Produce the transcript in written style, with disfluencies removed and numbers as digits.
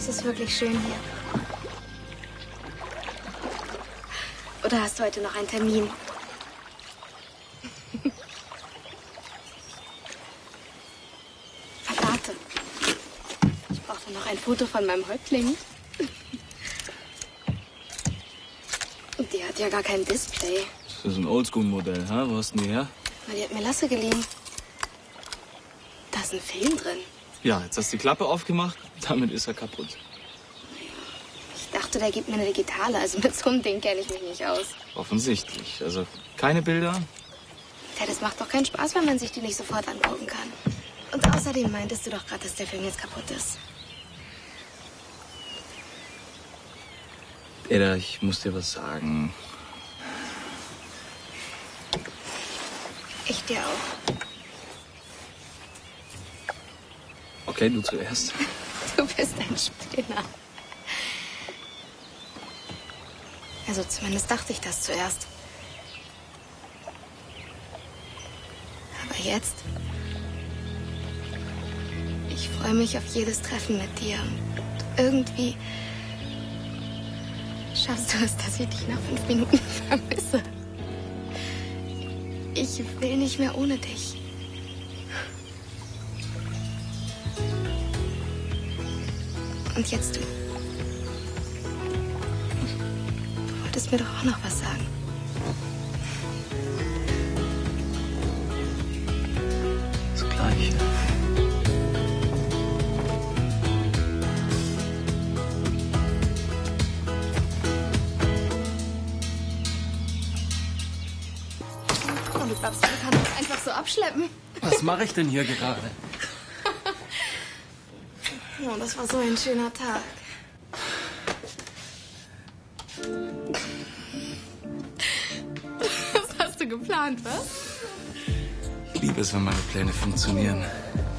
Es ist wirklich schön hier. Oder hast du heute noch einen Termin? Warte. Ich brauchte noch ein Foto von meinem Häuptling. Und die hat ja gar kein Display. Das ist ein Oldschool-Modell, ha? Wo hast du die her? Na, die hat mir Lasse geliehen. Da ist ein Film drin. Ja, jetzt hast du die Klappe aufgemacht, damit ist er kaputt. Ich dachte, der gibt mir eine digitale. Also mit so einem Ding kenne ich mich nicht aus. Offensichtlich. Also keine Bilder? Ja, das macht doch keinen Spaß, wenn man sich die nicht sofort angucken kann. Und außerdem meintest du doch gerade, dass der Film jetzt kaputt ist. Ada, ich muss dir was sagen. Ich dir auch. Okay, du zuerst. Du bist ein Spinner. Also zumindest dachte ich das zuerst. Aber jetzt... Ich freue mich auf jedes Treffen mit dir. Und irgendwie schaffst du es, dass ich dich nach 5 Minuten vermisse. Ich will nicht mehr ohne dich. Und jetzt du. Du wolltest mir doch auch noch was sagen. Das Gleiche. Und du glaubst, du kannst mich einfach so abschleppen? Was mache ich denn hier gerade? Oh, das war so ein schöner Tag. Was hast du geplant, was? Ich liebe es, wenn meine Pläne funktionieren.